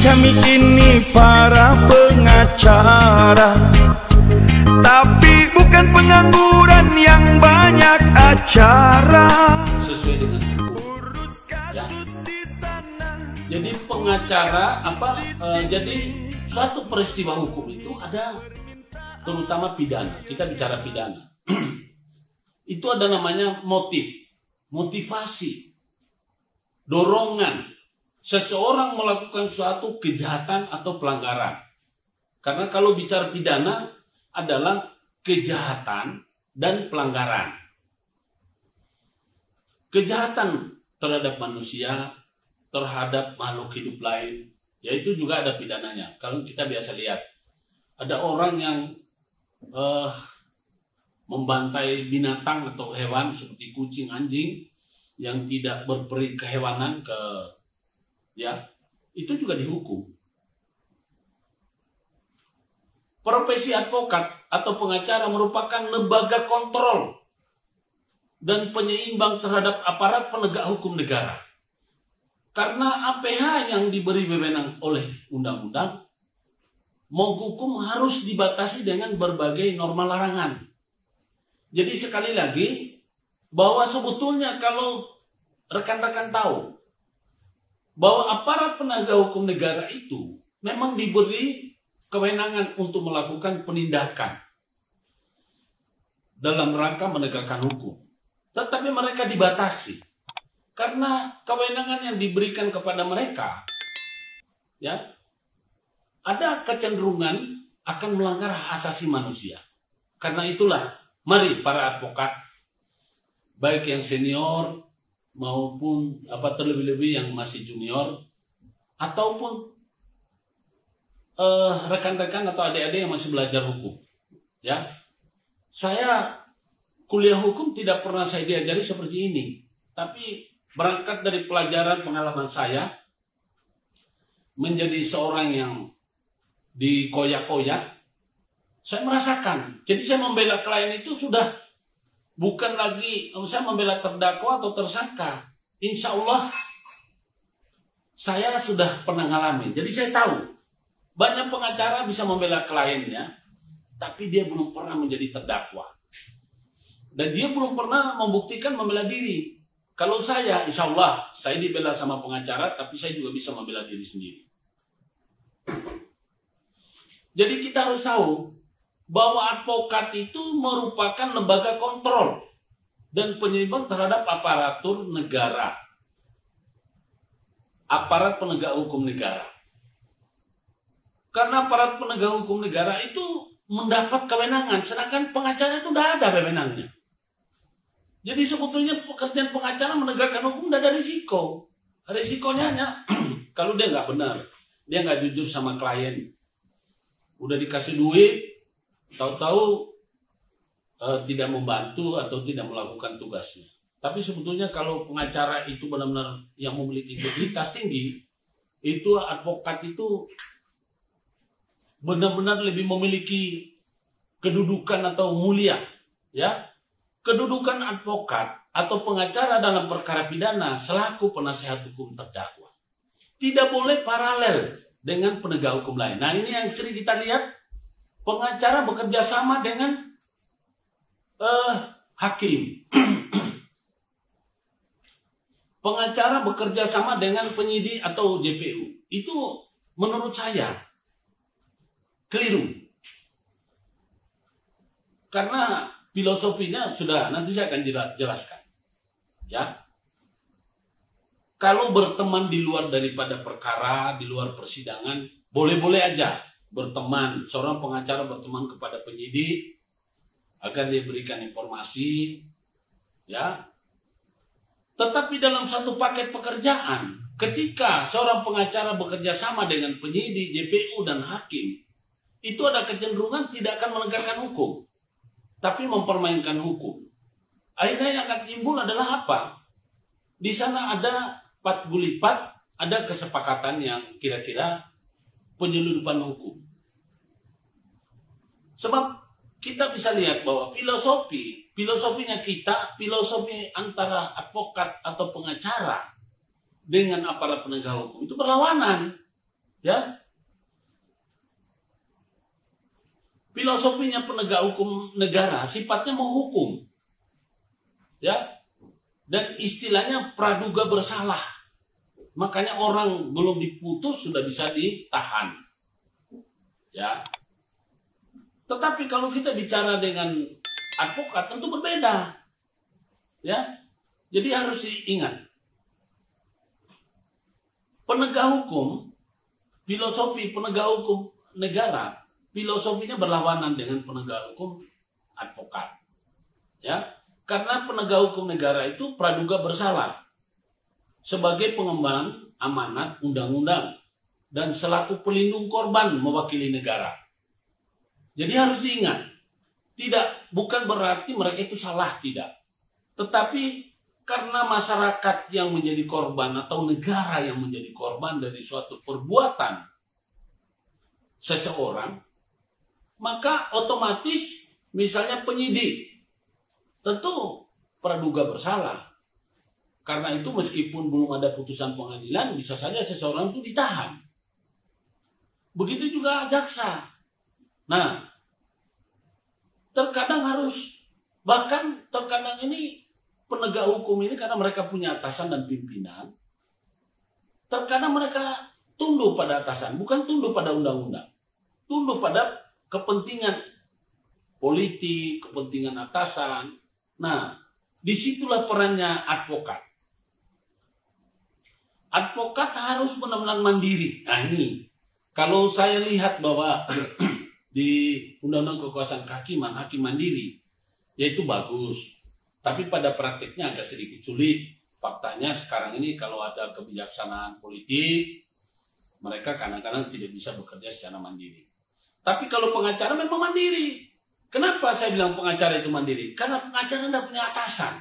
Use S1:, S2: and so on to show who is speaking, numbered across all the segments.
S1: Kami ini para pengacara, tapi bukan pengangguran yang banyak acara.
S2: Sesuai dengan hukum. Ya. Jadi pengacara jadi suatu peristiwa hukum itu ada terutama pidana. Kita bicara pidana. Itu ada namanya motivasi, dorongan seseorang melakukan suatu kejahatan atau pelanggaran. Karena kalau bicara pidana adalah kejahatan dan pelanggaran. Kejahatan terhadap manusia, terhadap makhluk hidup lain, yaitu juga ada pidananya. Kalau kita biasa lihat, ada orang yang membantai binatang atau hewan seperti kucing, anjing yang tidak berperi kehewanan itu juga dihukum. Profesi advokat atau pengacara merupakan lembaga kontrol dan penyeimbang terhadap aparat penegak hukum negara. Karena APH yang diberi wewenang oleh undang-undang, menghukum harus dibatasi dengan berbagai norma larangan. Jadi sekali lagi, bahwa sebetulnya kalau rekan-rekan tahu bahwa aparat penegak hukum negara itu memang diberi kewenangan untuk melakukan penindakan dalam rangka menegakkan hukum. Tetapi mereka dibatasi karena kewenangan yang diberikan kepada mereka ada kecenderungan akan melanggar hak asasi manusia. Karena itulah, mari para advokat, baik yang senior maupun terlebih-lebih yang masih junior, ataupun rekan-rekan atau adik-adik yang masih belajar hukum, saya kuliah hukum tidak pernah saya diajari seperti ini, tapi berangkat dari pelajaran pengalaman saya menjadi seorang yang dikoyak-koyak, saya merasakan. Jadi saya membela klien itu sudah bukan lagi saya membela terdakwa atau tersangka. Insya Allah saya sudah pernah mengalami. Jadi saya tahu banyak pengacara bisa membela kliennya, tapi dia belum pernah menjadi terdakwa. Dan dia belum pernah membuktikan membela diri. Kalau saya, insya Allah saya dibela sama pengacara, tapi saya juga bisa membela diri sendiri. Jadi kita harus tahu bahwa advokat itu merupakan lembaga kontrol dan penyeimbang terhadap aparatur negara, aparat penegak hukum negara. Karena aparat penegak hukum negara itu mendapat kewenangan, sedangkan pengacara itu tidak ada kewenangannya. Jadi sebetulnya pekerjaan pengacara menegakkan hukum tidak ada risiko. Risikonya hanya kalau dia nggak benar, dia nggak jujur sama klien, udah dikasih duit, tahu-tahu tidak membantu atau tidak melakukan tugasnya. Tapi sebetulnya kalau pengacara itu benar-benar yang memiliki integritas tinggi, itu advokat itu benar-benar lebih memiliki kedudukan atau mulia, Kedudukan advokat atau pengacara dalam perkara pidana selaku penasehat hukum terdakwa tidak boleh paralel dengan penegak hukum lain. Nah, ini yang sering kita lihat, pengacara bekerja sama dengan hakim. Pengacara bekerja sama dengan penyidik atau JPU. Itu menurut saya keliru. Karena filosofinya sudah nanti saya akan jelaskan. Kalau berteman di luar daripada perkara, di luar persidangan, boleh-boleh aja berteman. Seorang pengacara berteman kepada penyidik agar dia berikan informasi, Tetapi dalam satu paket pekerjaan, ketika seorang pengacara bekerja sama dengan penyidik, JPU dan hakim, itu ada kecenderungan tidak akan menegakkan hukum, tapi mempermainkan hukum. Akhirnya yang akan timbul adalah apa? Di sana ada pat gulipat, ada kesepakatan yang kira-kira penyeludupan hukum. Sebab kita bisa lihat bahwa filosofinya kita, filosofi antara advokat atau pengacara dengan aparat penegak hukum itu berlawanan. Ya, filosofinya penegak hukum negara sifatnya menghukum, ya, dan istilahnya praduga bersalah. Makanya orang belum diputus sudah bisa ditahan, ya. Tetapi kalau kita bicara dengan advokat tentu berbeda, ya. Jadi harus diingat, penegak hukum, filosofi penegak hukum negara, filosofinya berlawanan dengan penegak hukum advokat, ya. Karena penegak hukum negara itu praduga bersalah sebagai pengemban amanat undang-undang dan selaku pelindung korban mewakili negara. Jadi harus diingat, bukan berarti mereka itu salah, tidak. Tetapi karena masyarakat yang menjadi korban atau negara yang menjadi korban dari suatu perbuatan seseorang, maka otomatis misalnya penyidik tentu praduga bersalah. Karena itu meskipun belum ada putusan pengadilan, bisa saja seseorang itu ditahan. Begitu juga jaksa. Nah, terkadang ini penegak hukum ini karena mereka punya atasan dan pimpinan, terkadang mereka tunduk pada atasan, bukan tunduk pada undang-undang. Tunduk pada kepentingan politik, kepentingan atasan. Nah, disitulah perannya advokat. Advokat harus benar-benar mandiri. Nah ini, kalau saya lihat bahwa di Undang-Undang Kekuasaan Kehakiman, hakim mandiri, yaitu bagus. Tapi pada praktiknya agak sedikit sulit. Faktanya sekarang ini kalau ada kebijaksanaan politik, mereka kadang-kadang tidak bisa bekerja secara mandiri. Tapi kalau pengacara memang mandiri. Kenapa saya bilang pengacara itu mandiri? Karena pengacara tidak punya atasan.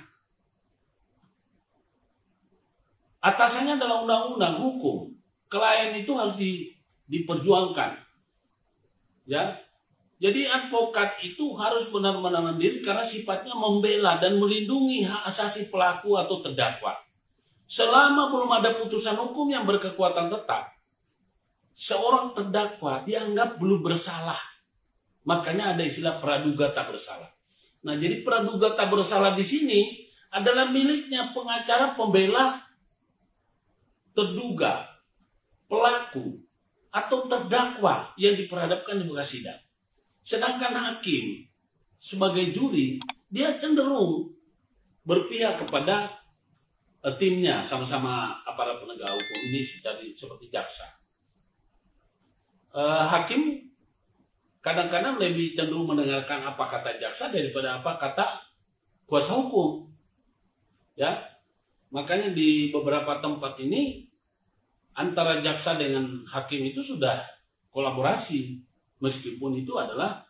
S2: Atasannya adalah undang-undang hukum. Klien itu harus diperjuangkan. Ya. Jadi advokat itu harus benar-benar mandiri karena sifatnya membela dan melindungi hak asasi pelaku atau terdakwa. Selama belum ada putusan hukum yang berkekuatan tetap, seorang terdakwa dianggap belum bersalah. Makanya ada istilah praduga tak bersalah. Nah, jadi praduga tak bersalah di sini adalah miliknya pengacara pembela terduga, pelaku, atau terdakwa yang diperhadapkan di muka sidang. Sedangkan hakim sebagai juri, dia cenderung berpihak kepada timnya, sama-sama aparat penegak hukum ini seperti jaksa. Hakim kadang-kadang lebih cenderung mendengarkan apa kata jaksa daripada apa kata kuasa hukum. Ya, makanya di beberapa tempat ini antara jaksa dengan hakim itu sudah kolaborasi, meskipun itu adalah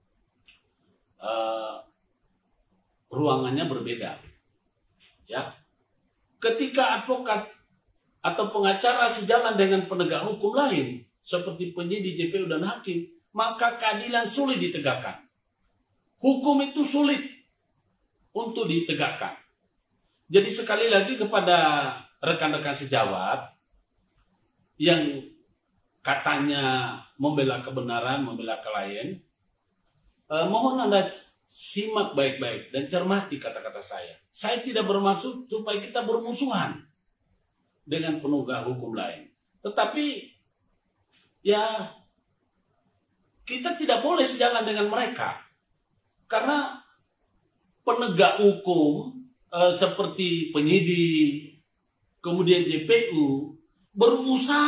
S2: ruangannya berbeda. Ya, ketika advokat atau pengacara sejalan dengan penegak hukum lain seperti penyidik, JPU dan hakim, maka keadilan sulit ditegakkan. Hukum itu sulit untuk ditegakkan. Jadi sekali lagi kepada rekan-rekan sejawat yang katanya membela kebenaran, membela klien, mohon Anda simak baik-baik dan cermati kata-kata saya. Saya tidak bermaksud supaya kita bermusuhan dengan penegak hukum lain. Tetapi ya kita tidak boleh sejalan dengan mereka. Karena penegak hukum seperti penyidik, kemudian JPU, berusaha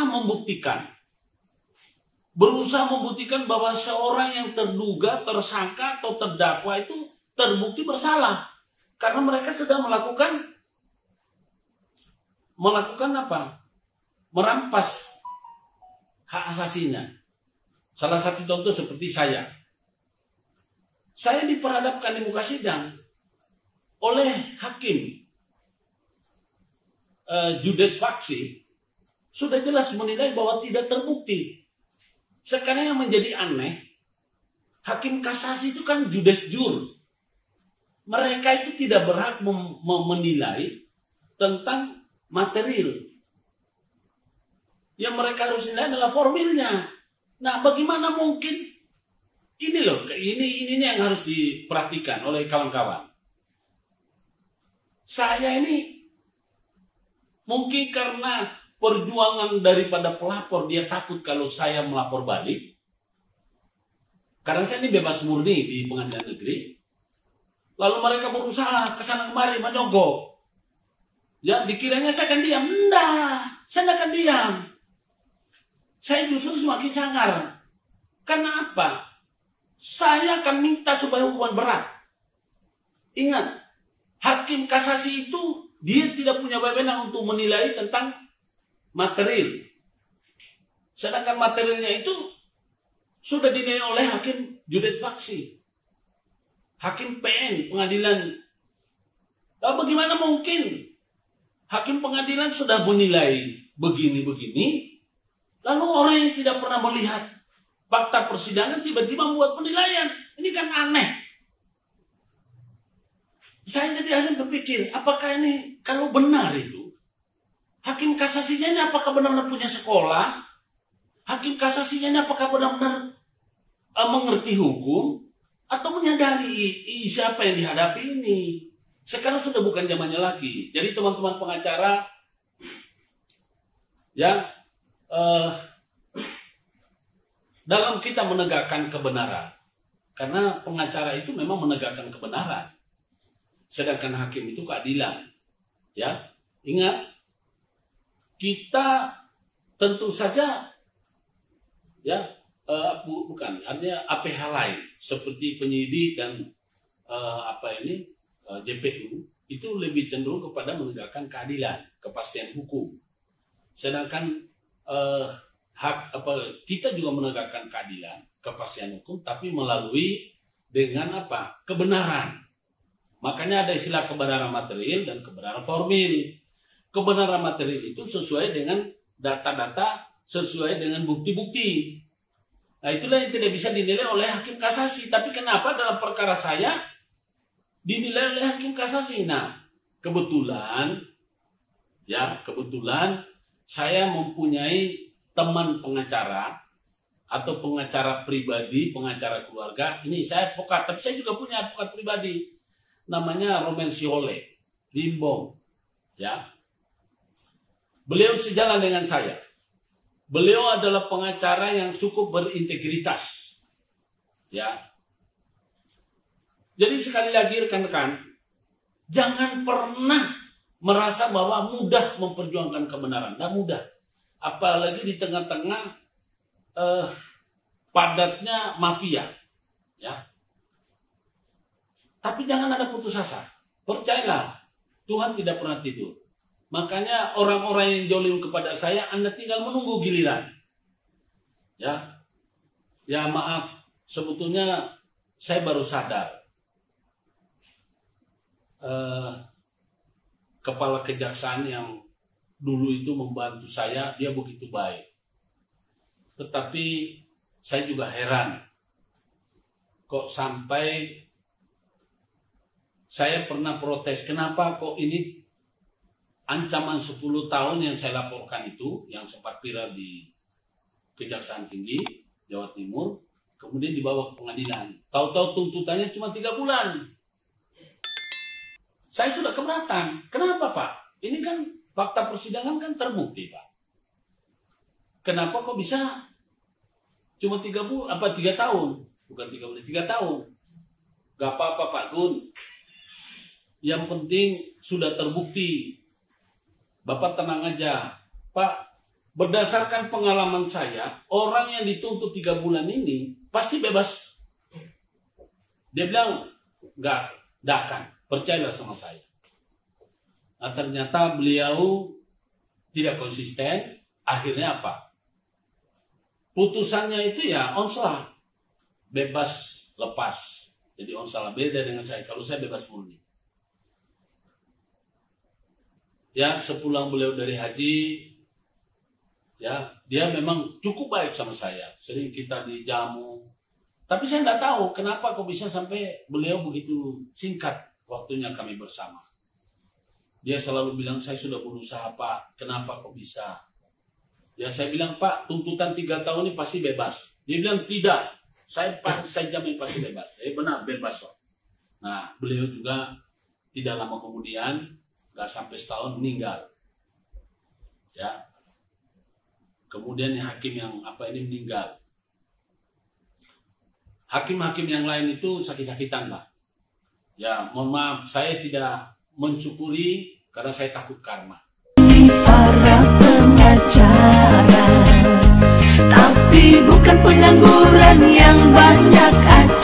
S2: membuktikan bahwa seorang yang terduga, tersangka atau terdakwa itu terbukti bersalah. Karena mereka sudah melakukan apa? Merampas hak asasinya. Salah satu contoh seperti saya. Saya diperhadapkan di muka sidang oleh hakim judes faksi, sudah jelas menilai bahwa tidak terbukti. Sekarang yang menjadi aneh, hakim kasasi itu kan judes jur. Mereka itu tidak berhak menilai tentang material. Yang mereka harus nilai adalah formilnya. Nah, bagaimana mungkin ini loh, ini yang harus diperhatikan oleh kawan-kawan. Saya ini mungkin karena perjuangan daripada pelapor, dia takut kalau saya melapor balik. Karena saya ini bebas murni di pengadilan negeri. Lalu mereka berusaha kesana kemari menyogok. Ya, dikiranya saya akan diam. Enggak, saya tidak akan diam. Saya justru semakin sangar. Karena apa? Saya akan minta supaya hukuman berat. Ingat, hakim kasasi itu dia tidak punya wewenang untuk menilai tentang material. Sedangkan materialnya itu sudah dinilai oleh hakim judet faksi, hakim PN, pengadilan. Nah, bagaimana mungkin hakim pengadilan sudah menilai begini-begini, lalu orang yang tidak pernah melihat fakta persidangan tiba-tiba membuat penilaian? Ini kan aneh. Saya jadi akhirnya berpikir, apakah ini kalau benar itu, hakim kasasinya ini apakah benar-benar punya sekolah? Hakim kasasinya ini apakah benar-benar mengerti hukum? Atau menyadari siapa yang dihadapi ini? Sekarang sudah bukan zamannya lagi. Jadi teman-teman pengacara, ya, dalam kita menegakkan kebenaran, karena pengacara itu memang menegakkan kebenaran, sedangkan hakim itu keadilan. Ya, ingat, kita tentu saja, ya, bukan, artinya APH lain seperti penyidik dan JPU itu lebih cenderung kepada menegakkan keadilan, kepastian hukum. Sedangkan kita juga menegakkan keadilan, kepastian hukum, tapi melalui dengan apa? Kebenaran. Makanya ada istilah kebenaran material dan kebenaran formil. Kebenaran material itu sesuai dengan data-data, sesuai dengan bukti-bukti. Nah, itulah yang tidak bisa dinilai oleh hakim kasasi. Tapi kenapa dalam perkara saya dinilai oleh hakim kasasi? Nah, kebetulan saya mempunyai teman pengacara atau pengacara pribadi, pengacara keluarga. Ini saya advokat, tapi saya juga punya advokat pribadi. Namanya Roman Siole, Limbong. Ya. Beliau sejalan dengan saya. Beliau adalah pengacara yang cukup berintegritas. Ya. Jadi sekali lagi rekan-rekan, jangan pernah merasa bahwa mudah memperjuangkan kebenaran. Tidak mudah. Apalagi di tengah-tengah padatnya mafia. Ya. Tapi jangan ada putus asa. Percayalah, Tuhan tidak pernah tidur. Makanya orang-orang yang jolim kepada saya, Anda tinggal menunggu giliran. Ya maaf, sebetulnya saya baru sadar. Kepala kejaksaan yang dulu itu membantu saya, dia begitu baik. Tetapi saya juga heran. Kok sampai saya pernah protes, kenapa kok ini ancaman 10 tahun yang saya laporkan itu, yang sempat viral di Kejaksaan Tinggi Jawa Timur, kemudian dibawa ke pengadilan. Tahu-tahu tuntutannya cuma 3 bulan. Saya sudah keberatan. Kenapa, Pak? Ini kan fakta persidangan kan terbukti, Pak. Kenapa kok bisa cuma 3 tahun? Bukan 3 bulan, 3 tahun. Gak apa-apa, Pak Gun. Yang penting sudah terbukti. Bapak tenang aja. Pak, berdasarkan pengalaman saya, orang yang dituntut 3 bulan ini pasti bebas. Dia bilang, enggak akan. Percayalah sama saya. Nah, ternyata beliau tidak konsisten. Akhirnya apa? Putusannya itu ya onslah. Bebas lepas. Jadi onslah, beda dengan saya. Kalau saya bebas murni. Ya, sepulang beliau dari haji, ya, dia memang cukup baik sama saya. Sering kita dijamu. Tapi saya tidak tahu kenapa kok bisa sampai beliau begitu singkat waktunya kami bersama. Dia selalu bilang, saya sudah berusaha, Pak. Kenapa kok bisa? Ya saya bilang, Pak, tuntutan 3 tahun ini pasti bebas. Dia bilang tidak, saya jamin pasti bebas. Benar, bebas kok. Nah, beliau juga tidak lama kemudian, gak sampai setahun, meninggal. Ya. Kemudian hakim yang ini meninggal. Hakim-hakim yang lain itu sakit-sakitan, Pak. Ya, mohon maaf, saya tidak mensyukuri karena saya takut karma.
S3: Para pengacara, tapi bukan pengangguran yang banyak acara.